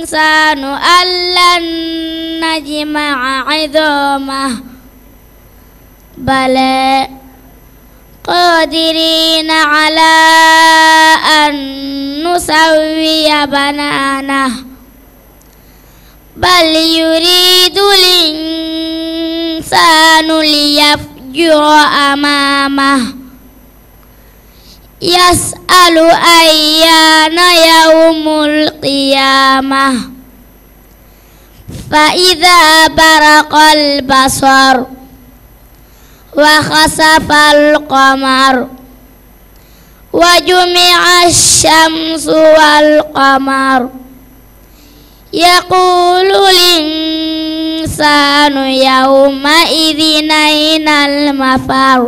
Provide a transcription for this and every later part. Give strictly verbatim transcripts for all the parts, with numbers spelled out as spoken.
الإنسان أن لن نجمع عظامه بلى قادرين على أن نسوي بنانه بل يريد الإنسان ليفجر أمامه يسأل أيان يوم القيامة فإذا برق البصر وخسف القمر وجمع الشمس والقمر يقول الإنسان يومئذ أين المفر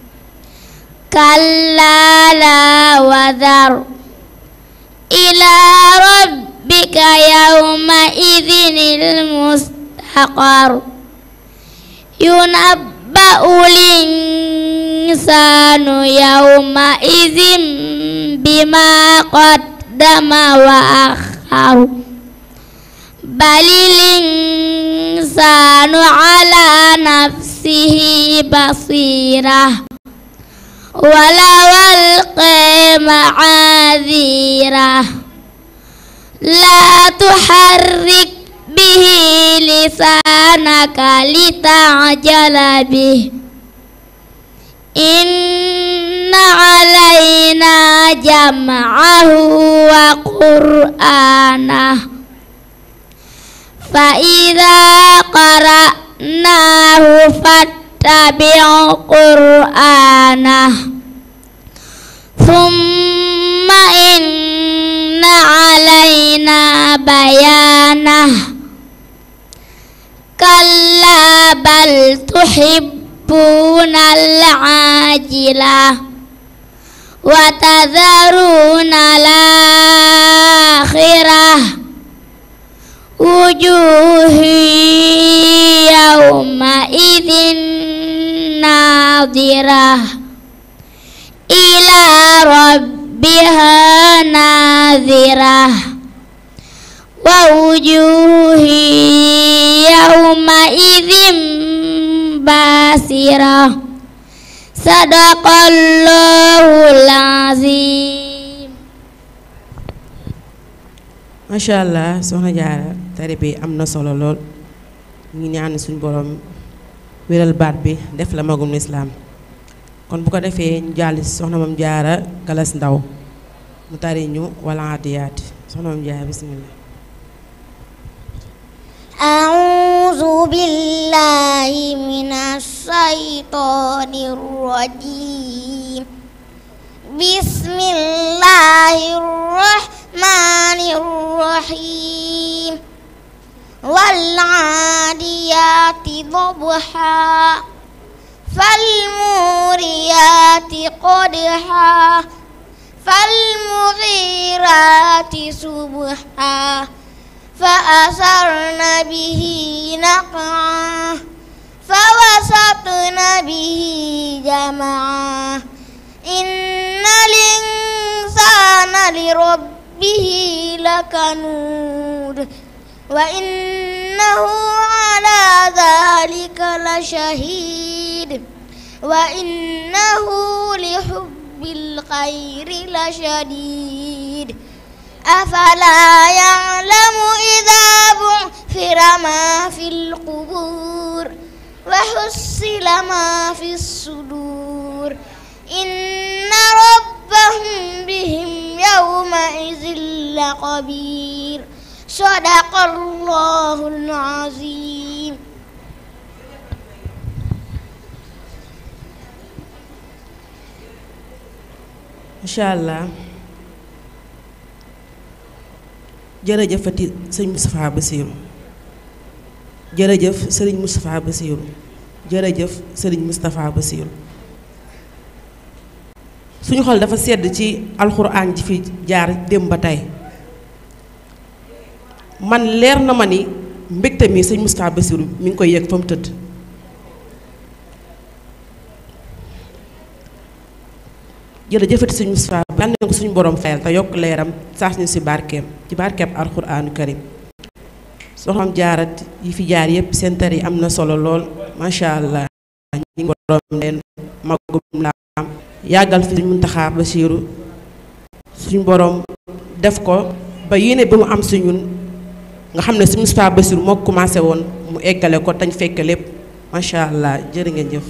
كلا لا وذر إلى ربك يومئذ المستقر ينبأ الإنسان يومئذ بما قدم وأخر بل الإنسان على نفسه بصيرة ولو ألقى معاذيره لا تحرك به لسانك لتعجل به إن علينا جمعه وقرآنه فإذا قرأناه فاتبع قرآنه ثم إن علينا بيانه كلا بل تحبون العاجلة وتذرون الآخرة وجوه يومئذ ناظرة إلى ربها ناظرة ووجوه يومئذ باسرة صدق الله العظيم. Masha Allah soxna Jaara tari bi am na solo lool ñu ñaan suñu borom wéral baat bi def la magum lislaam kon bu ko defee ñu jàll si soxna Mame Diarra Galas Ndaw mu tari ñu wal aadiyaat soxna Mame Diarra bismillah. أعوذ بالله من الشيطان الرجيم بسم الله الرحمن الرحيم والعاديات ضبحا فالموريات قدحا فالمغيرات صبحا فأثرن به نقعا فوسطن به جمعا إن الإنسان لربه لكنود وإنه على ذلك لشهيد وإنه لحب الخير لشديد أفلا يعلم إذا بعثر ما في القبور وحصل ما في الصدور إن ربهم بهم يومئذ لخبير صدق الله العظيم. Masha Allah jërëjëfati sëñ Moustapha Bassirou jërëjëf sëriñ Moustapha Bassirou jërëjëf sëriñ Moustapha Bassirou suñu xol dafa sedd ci alxuraan ji fi jaar démb ba tey man leer na ma ni mbégte mi sëñ Moustapha Bassirou mi ngi koy yëg fa mu tëdd jërëjëfati sëñ Moustapha yal na ko suñu borom fayal te yokk leeram sax ñu si barkeem ci barkeem alxuraanu karim soxam jaarat yi fi jaar yëpp seen tar yi am na solo lool macha allah ñi ngi borom leen magum laam yàggal fi suñ Muntaxa Basiiru suñ borom def ko ba yéene bi mu am si ñun nga xam ne si Moustapha Basiiru moo commencé woon mu eggale ko tañ fekk lépp macha allah jërë ngeen jëf.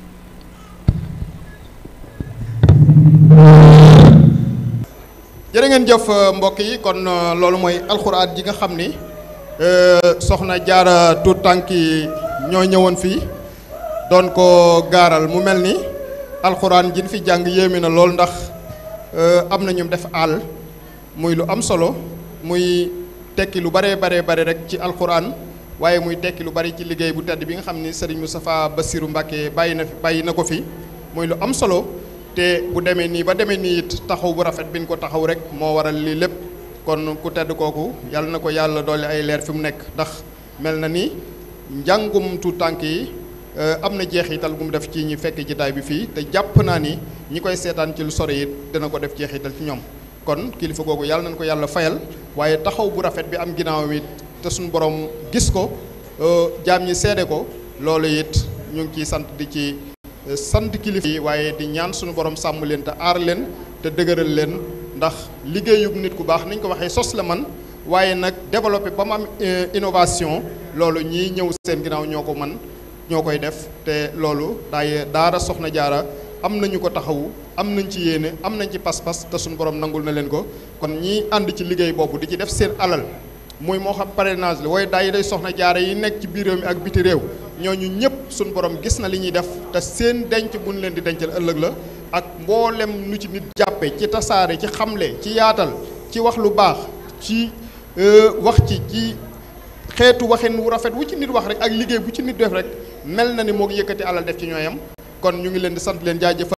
jërë ngeen jëf mbokk yi kon loolu mooy alxuraan ji nga xam ni soxna Jaara tuut tànk yi ñoo ñëwoon fii doon ko gaaral mu mel ni alxuraan jin fi jàng yéeme na lool ndax am na ñu def àll muy lu am solo muy tekki lu bare bare bare rek ci alxuraan waaye muy tekki lu bari ci liggéey bu tedd bi nga xam ni Serigne Moustapha Bassirou Mbacké bàyyi na fi bàyyi na ko fi muy lu am solo te bu demee nii ba demee nii it taxaw bu rafet bi ñu ko taxaw rek moo waral lii lépp kon ku tedd kooku yàlla na ko yàlla dolli ay leer fi mu nekk ndax mel na ni njàngum tu tànk yi am na jeexital bu mu def ci ñi fekk jitaay bi fii te jàpp naa ni ñi koy seetaan ci lu sore it dina ko def jeexital ci ñoom kon kilifa googu yàlla nañ ko yàlla fayal waaye taxaw bu rafet bi am ginnaaw it te suñu borom gis ko jaam ñi seede ko loolu it ñu ngi ciy sant di ci sant kilifa yi waaye di ñaan suñu borom sàmm leen te aar leen te dëgëral leen ndax liggéeyub nit ku baax niñ ko waxee sos la man waaye nag développé ba mu am innovation loolu ñii ñëw seen ginnaaw ñoo ko man ñoo koy def te loolu daay daara Soxna Jaara am nañu ko taxawu am nañ ci yéene am nañ ci pas-pas te suñu borom nangul na leen ko kon ñii ànd ci liggéey boobu di ci def seen alal muy moo xam parrainage la waaye daay day Soxna Jaara yi nekk ci biir réew mi ak biti réew ñooñu ñëpp suñu borom gis na li ñuy def te seen denc bu ñu leen di dencal ëllëg la ak mboolem nu ci nit jàppe ci tasaare ci xamle ci yaatal ci wax lu baax ci wax ci ci xeetu waxin wu rafet wu ci nit wax rek ak liggéey bu ci nit def rek mel na ni moo yëkkati alal def ci ñooyam kon ñu ngi leen di sant leen jaajëfal